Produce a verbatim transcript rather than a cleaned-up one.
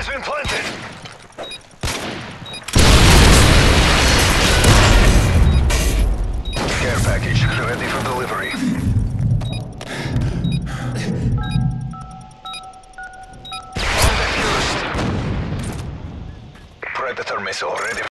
has been planted. Care package ready for delivery. On defused. Predator missile ready.